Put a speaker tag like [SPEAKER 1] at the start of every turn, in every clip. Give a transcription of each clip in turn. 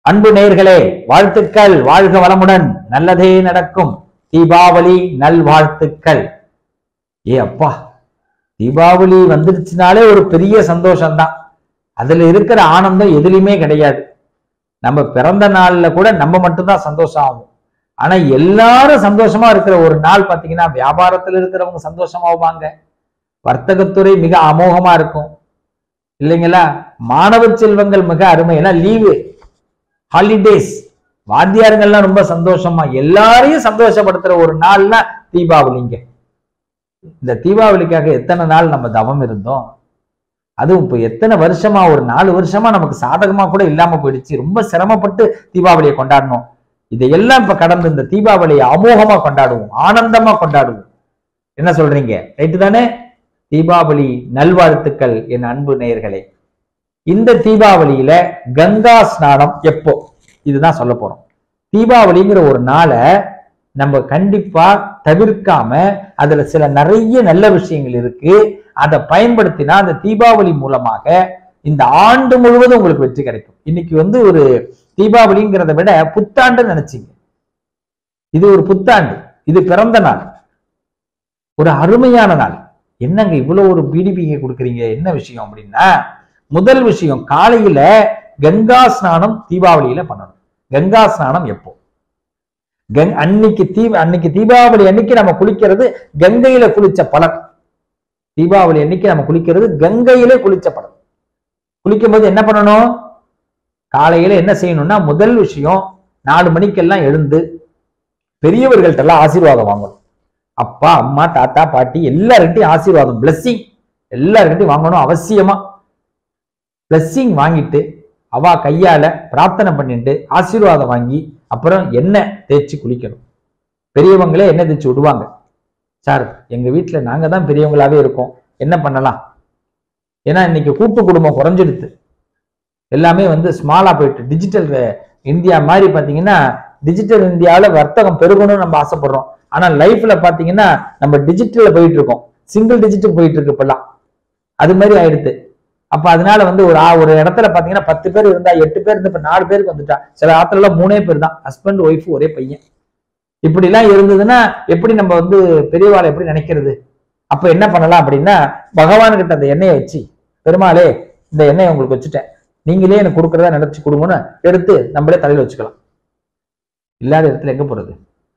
[SPEAKER 1] அன்பு நேயர்களே, வாழ்த்துக்கள். வாழ்க வளமுடன், நல்லதே நடக்கும். தீபாவளி நல்வாழ்த்துக்கள். அப்பா, தீபாவளி வந்துருச்சுனாலே ஒரு பெரிய சந்தோஷம்தான். அதுல இருக்கிற ஆனந்தம் எதுலையுமே கிடையாது. நம்ம பிறந்த நாள்ல கூட நம்ம மட்டும்தான் சந்தோஷம் ஆகும். ஆனா எல்லாரும் சந்தோஷமா இருக்கிற ஒரு நாள் பாத்தீங்கன்னா, வியாபாரத்துல இருக்கிறவங்க சந்தோஷமாவாங்க, வர்த்தகத்துறை மிக அமோகமா இருக்கும் இல்லைங்களா? மாணவ செல்வங்கள் மிக அருமை. ஏன்னா லீவு, ஹாலிடேஸ், வாத்தியாருங்கள்லாம் ரொம்ப சந்தோஷமா எல்லாரையும் சந்தோஷப்படுத்துற ஒரு நாள்னா தீபாவளிங்க. இந்த தீபாவளிக்காக எத்தனை நாள் நம்ம தவம் இருந்தோம். அதுவும் இப்ப எத்தனை வருஷமா, ஒரு 4 வருஷமா நமக்கு சாதகமா கூட இல்லாம போயிடுச்சு. ரொம்ப சிரமப்பட்டு தீபாவளியை கொண்டாடணும். இதையெல்லாம் இப்ப கடந்து இந்த தீபாவளியை அமோகமா கொண்டாடுவோம், ஆனந்தமா கொண்டாடுவோம். என்ன சொல்றீங்க? ரைட்டு தானே? தீபாவளி நல்வாழ்த்துக்கள் என் அன்பு நேயர்களே. இந்த தீபாவளியில கங்கா ஸ்நானம் எப்போ, இதுதான் சொல்ல போறோம். தீபாவளிங்கிற ஒரு நாளை நம்ம கண்டிப்பா தவிர்க்காம, அதுல சில நிறைய நல்ல விஷயங்கள் இருக்கு. அதை பயன்படுத்தினா அந்த தீபாவளி மூலமாக இந்த ஆண்டு முழுவதும் உங்களுக்கு வெற்றி கிடைக்கும். இன்னைக்கு ஒரு தீபாவளிங்கிறத விட புத்தாண்டு நினைச்சீங்க. இது ஒரு புத்தாண்டு, இது பிறந்த நாள், ஒரு அருமையான நாள். என்னங்க இவ்வளவு ஒரு பீடிபிகை கொடுக்குறீங்க, என்ன விஷயம் அப்படின்னா, முதல் விஷயம், காலையில கங்கா ஸ்நானம் தீபாவளியில பண்ணணும். கங்கா ஸ்நானம் எப்போ? அன்னைக்கு தீபாவளி அன்னைக்கு நம்ம குளிக்கிறது கங்கையில குளிச்ச பலன். தீபாவளி அன்னைக்கு நம்ம குளிக்கிறது கங்கையில குளிச்ச பலன். குளிக்கும் போது என்ன பண்ணணும்? காலையில என்ன செய்யணும்னா, முதல் விஷயம் 4 மணிக்கெல்லாம் எழுந்து பெரியவர்கள்ட்ட எல்லாம் ஆசீர்வாதம் வாங்கணும். அப்பா, அம்மா, தாத்தா, பாட்டி எல்லார்கிட்டையும் ஆசீர்வாதம், பிளஸ்ஸிங் எல்லார்கிட்டையும் வாங்கணும். அவசியமா பிளஸ்ஸிங் வாங்கிட்டு அவ கையால பிரார்த்தனை பண்ணிட்டு ஆசீர்வாதம் வாங்கி அப்புறம் எண்ணெய் தேய்ச்சி குளிக்கணும். பெரியவங்களே எண்ணெய் தேய்ச்சி விடுவாங்க. சார், எங்க வீட்டுல நாங்க தான் பெரியவங்களாவே இருக்கோம், என்ன பண்ணலாம்? ஏன்னா இன்னைக்கு கூட்டு குடும்பம் குறைஞ்சிடுது, எல்லாமே ஸ்மாலா போயிட்டு டிஜிட்டல் இந்தியா மாதிரி பாத்தீங்கன்னா, டிஜிட்டல் இந்தியாவில வர்த்தகம் பெருகணும்னு நம்ம ஆசைப்படுறோம். ஆனா லைஃப்ல பாத்தீங்கன்னா நம்ம டிஜிட்டல்ல போயிட்டு இருக்கோம், சிங்கிள் டிஜிட் போயிட்டு இருக்கு இப்பெல்லாம், அது மாதிரி ஆயிடுது. அப்ப அதனால ஒரு இடத்துல பாத்தீங்கன்னா 10 பேர் இருந்தா 8 பேர் இருந்து இப்ப 4 பேருக்கு வந்துட்டா. சில ஆத்துல எல்லாம் 3 பேர் தான், ஹஸ்பண்ட் ஒய்ஃப் ஒரே பையன். இப்படி எல்லாம் இருந்ததுன்னா எப்படி நம்ம பெரியவாளை எப்படி நினைக்கிறது? அப்ப என்ன பண்ணலாம் அப்படின்னா, பகவான் கிட்ட அந்த எண்ணெயை வச்சு, பெருமாளே இந்த எண்ணெயை உங்களுக்கு வச்சுட்டேன், நீங்களே எனக்கு கொடுக்கறதா நினைச்சு கொடுங்கன்னு எடுத்து நம்மளே தலையில வச்சுக்கலாம். இல்லாத இடத்துல எங்க போறது?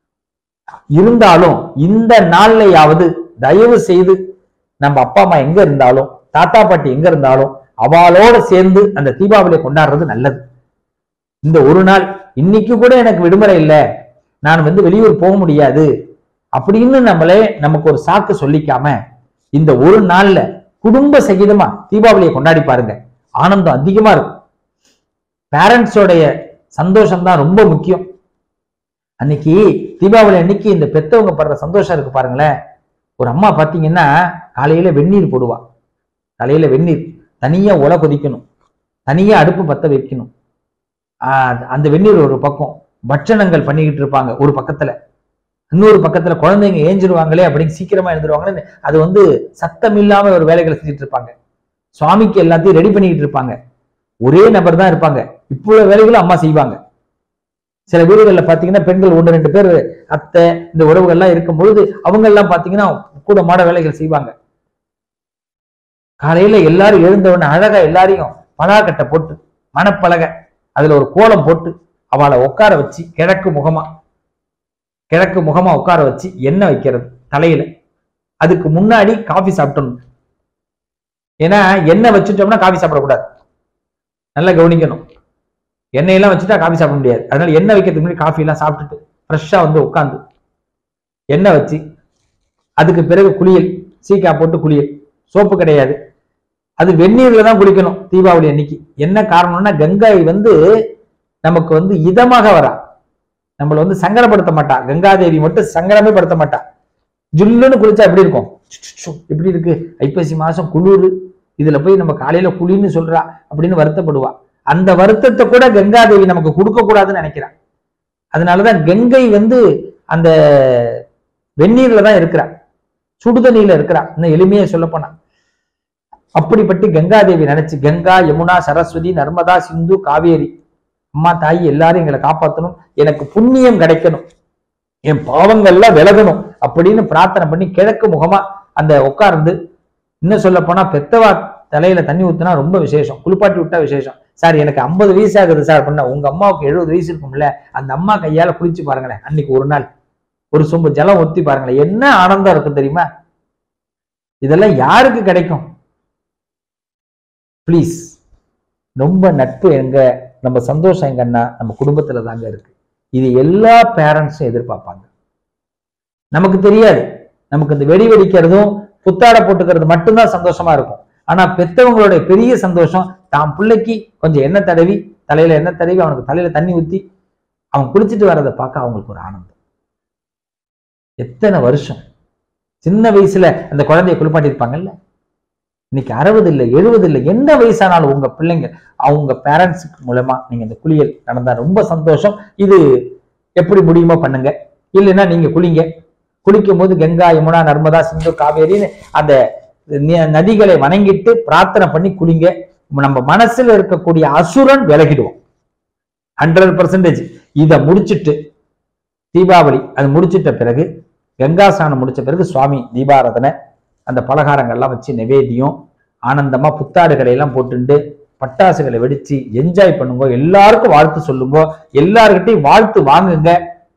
[SPEAKER 1] இருந்தாலும் இந்த நாள்லையாவது தயவு செய்து நம்ம அப்பா அம்மா எங்க இருந்தாலும், தாத்தா பாட்டி எங்க இருந்தாலும், அவளோட சேர்ந்து அந்த தீபாவளியை கொண்டாடுறது நல்லது. இந்த ஒரு நாள், இன்னைக்கு கூட எனக்கு விடுமுறை இல்லை, நான் வெளியூர் போக முடியாது அப்படின்னு நமக்கு ஒரு சாக்கு சொல்லிக்காம, இந்த ஒரு நாள்ல குடும்ப சகிதமா தீபாவளியை கொண்டாடி பாருங்க, ஆனந்தம் அதிகமா இருக்கும். பேரண்ட்ஸோடைய சந்தோஷம் தான் ரொம்ப முக்கியம். அன்னைக்கு தீபாவளி அன்னைக்கு இந்த பெத்தவங்க படுற சந்தோஷம் இருக்கு பாருங்களேன். ஒரு அம்மா பாத்தீங்கன்னா காலையில வெந்நீர் போடுவா. தலையில வெந்நீர், தனியா உலை கொதிக்கணும், தனியா அடுப்பு பத்த வைக்கணும். அந்த வெந்நீர் ஒரு பக்கம் பட்சணங்கள் பண்ணிக்கிட்டு இருப்பாங்க, ஒரு பக்கத்துல இன்னொரு பக்கத்துல குழந்தைங்க ஏஞ்சிருவாங்களே அப்படின்னு சீக்கிரமா எழுந்துருவாங்கன்னு அது சத்தம் இல்லாம ஒரு வேலைகளை செஞ்சுட்டு இருப்பாங்க. சுவாமிக்கு எல்லாத்தையும் ரெடி பண்ணிக்கிட்டு இருப்பாங்க. ஒரே நபர் தான் இருப்பாங்க, இவ்வளவு வேலைகளும் அம்மா செய்வாங்க. சில வீடுகள்ல பாத்தீங்கன்னா பெண்கள் 1-2 பேர் அத்தை இந்த உறவுகள்லாம் இருக்கும் பொழுது அவங்க எல்லாம் பாத்தீங்கன்னா கூட மாட வேலைகள் செய்வாங்க. காலையில எல்லாரும் எழுந்தவொடனே அழகா எல்லாரையும் பலாக்கட்டை போட்டு, மணப்பலகை, அதுல ஒரு கோலம் போட்டு அவளை உட்கார வச்சு கிழக்கு முகமா உட்கார வச்சு எண்ணெய் வைக்கிறது தலையில. அதுக்கு முன்னாடி காஃபி சாப்பிட்டணும். ஏன்னா எண்ணெய் வச்சுட்டோம்னா காஃபி சாப்பிடக்கூடாது, நல்லா கவனிக்கணும். எண்ணெயெல்லாம் வச்சுட்டா காஃபி சாப்பிட முடியாது. அதனால எண்ணெய் வைக்கிறதுக்கு முன்னாடி காஃபி எல்லாம் சாப்பிட்டுட்டு ஃப்ரெஷ்ஷா உட்காந்து எண்ணெய் வச்சு, அதுக்கு பிறகு குளியல், சீக்கா போட்டு குளியல், சோப்பு கிடையாது, அது வெந்நீர்ல தான் குளிக்கணும் தீபாவளி அன்னைக்கு. என்ன காரணம்னா, கங்கை நமக்கு இதமாக வரா, நம்மள சங்கடப்படுத்த மாட்டா. கங்காதேவி மட்டும் சங்கடமே படுத்த மாட்டா. ஜுல்லுன்னு குளிச்சா எப்படி இருக்கும்? எப்படி இருக்கு, ஐப்பசி மாசம் குளிர், இதுல போய் நம்ம காலையில குளிர்னு சொல்றா அப்படின்னு வருத்தப்படுவா. அந்த வருத்தத்தை கூட கங்காதேவி நமக்கு கொடுக்க கூடாதுன்னு நினைக்கிறான். அதனாலதான் கங்கை அந்த வெந்நீர்ல தான் இருக்கிறா, சுடுதண்ணியில இருக்கிறா. இன்னும் எளிமையா சொல்ல போனா அப்படிப்பட்டு கங்காதேவி நினைச்சு, கங்கா, யமுனா, சரஸ்வதி, நர்மதா, சிந்து, காவேரி அம்மா தாய் எல்லாரும் எங்களை காப்பாற்றணும், எனக்கு புண்ணியம் கிடைக்கணும், என் பாவங்கள்லாம் விலகணும் அப்படின்னு பிரார்த்தனை பண்ணி கிழக்கு முகமா அந்த உட்கார்ந்து, இன்னும் சொல்ல போனா பெத்தவா தலையில தண்ணி ஊத்துனா ரொம்ப விசேஷம், குளிப்பாட்டி விட்டா விசேஷம். சார் எனக்கு 50 வயசு ஆகுது சார் பண்ண, உங்க அம்மாவுக்கு 70 வயசு இருக்கும்ல, அந்த அம்மா கையால குளிச்சு பாருங்களேன், அன்னைக்கு ஒரு நாள் ஒரு சொம்பு ஜலம் ஊத்தி பாருங்களேன், என்ன ஆனந்தம் இருக்கும் தெரியுமா? இதெல்லாம் யாருக்கு கிடைக்கும்? பிளீஸ், ரொம்ப நட்பு எங்க, நம்ம சந்தோஷம் எங்கன்னா நம்ம குடும்பத்துல தாங்க இருக்கு. இது எல்லா பேரண்ட்ஸும் எதிர்பார்ப்பாங்க. நமக்கு தெரியாது, நமக்கு இந்த வெடி வெடிக்கிறதும் புத்தாடை போட்டுக்கிறது மட்டும்தான் சந்தோஷமா இருக்கும். ஆனா பெத்தவங்களுடைய பெரிய சந்தோஷம் தான் பிள்ளைக்கு கொஞ்சம் எண்ணெய் தடவி, தலையில எண்ணெய் தடவி அவனுக்கு தலையில தண்ணி ஊத்தி அவன் குளிச்சுட்டு வர்றதை பார்க்க அவங்களுக்கு ஒரு ஆனந்தம். எத்தனை வருஷம் சின்ன வயசுல அந்த குழந்தைய குளிப்பாட்டி இருப்பாங்கல்ல, இன்னைக்கு 60 இல்லை 70 இல்லை, என்ன வயசானாலும் உங்க பிள்ளைங்க அவங்க பேரண்ட்ஸுக்கு மூலமா நீங்க இந்த குளியல் நடந்தா ரொம்ப சந்தோஷம். இது எப்படி முடியுமோ பண்ணுங்க, இல்லைன்னா நீங்க குளிங்க. குளிக்கும் போது கங்கா, யமுனா, நர்மதா, சிந்து, காவேரின்னு அந்த நதிகளை வணங்கிட்டு பிரார்த்தனை பண்ணி குளிங்க. நம்ம மனசுல இருக்கக்கூடிய அசுரன் விலகிடுவோம் 100%. இதை முடிச்சுட்டு தீபாவளி அது முடிச்சிட்ட பிறகு, கங்கா ஸ்நானம் முடிச்ச பிறகு சுவாமி தீபாராதனை, அந்த பலகாரங்கள்லாம் வச்சு நிவேதியம், ஆனந்தமா புத்தாடுகளை எல்லாம் போட்டுண்டு பட்டாசுகளை வெடிச்சு என்ஜாய் பண்ணுங்க. எல்லாருக்கும் வாழ்த்து சொல்லுங்க, எல்லார்கிட்டையும் வாழ்த்து வாங்குங்க.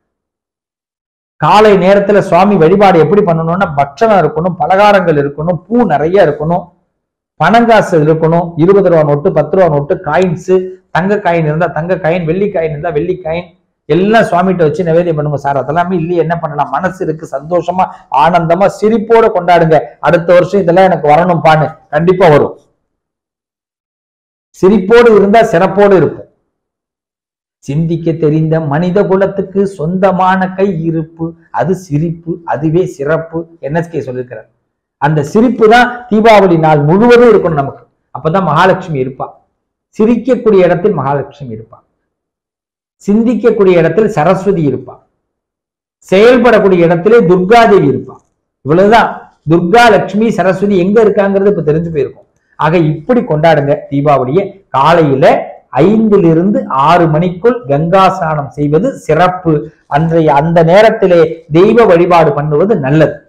[SPEAKER 1] காலை நேரத்துல சுவாமி வழிபாடு எப்படி பண்ணணும்னா, பட்சணம் இருக்கணும், பலகாரங்கள் இருக்கணும், பூ நிறைய இருக்கணும், பணங்காசு இருக்கணும், 20 ரூபா நோட்டு, 10 ரூபா நோட்டு, காயின்ஸ், தங்க காயின் இருந்தா தங்க காயின், வெள்ளி காயின் இருந்தா வெள்ளி காயின் எல்லாம் சுவாமிகிட்ட வச்சு நிவேதியம் பண்ணுங்க. சார் அதெல்லாமே இல்லையே என்ன பண்ணலாம்? மனசு இருக்கு, சந்தோஷமா ஆனந்தமா சிரிப்போட கொண்டாடுங்க. அடுத்த வருஷம் இதெல்லாம் எனக்கு வரணும்பான்னு கண்டிப்பா வரும். சிரிப்போடு இருந்தா சிறப்போடு இருக்கும். சிந்திக்க தெரிந்த மனித குலத்துக்கு சொந்தமான கை இருப்பு, அது சிரிப்பு, அதுவே சிறப்பு. NSK சொல்லியிருக்கிறார். அந்த சிரிப்பு தான் தீபாவளி நாள் முழுவதும் இருக்கணும் நமக்கு. அப்பதான் மகாலட்சுமி இருப்பா. சிரிக்கக்கூடிய இடத்தில் மகாலட்சுமி இருப்பா, சிந்திக்கக்கூடிய இடத்தில் சரஸ்வதி இருப்பா, செயல்படக்கூடிய இடத்திலே துர்காதேவி இருப்பா. இவ்வளவுதான். துர்கா, லட்சுமி, சரஸ்வதி எங்க இருக்காங்கிறது இப்ப தெரிஞ்சு போயிருக்கும். ஆக இப்படி கொண்டாடுங்க தீபாவளியை. காலையில 5 to 6 மணிக்குள் கங்கா ஸ்நானம் செய்வது சிறப்பு. அன்றைய அந்த நேரத்திலே தெய்வ வழிபாடு பண்ணுவது நல்லது.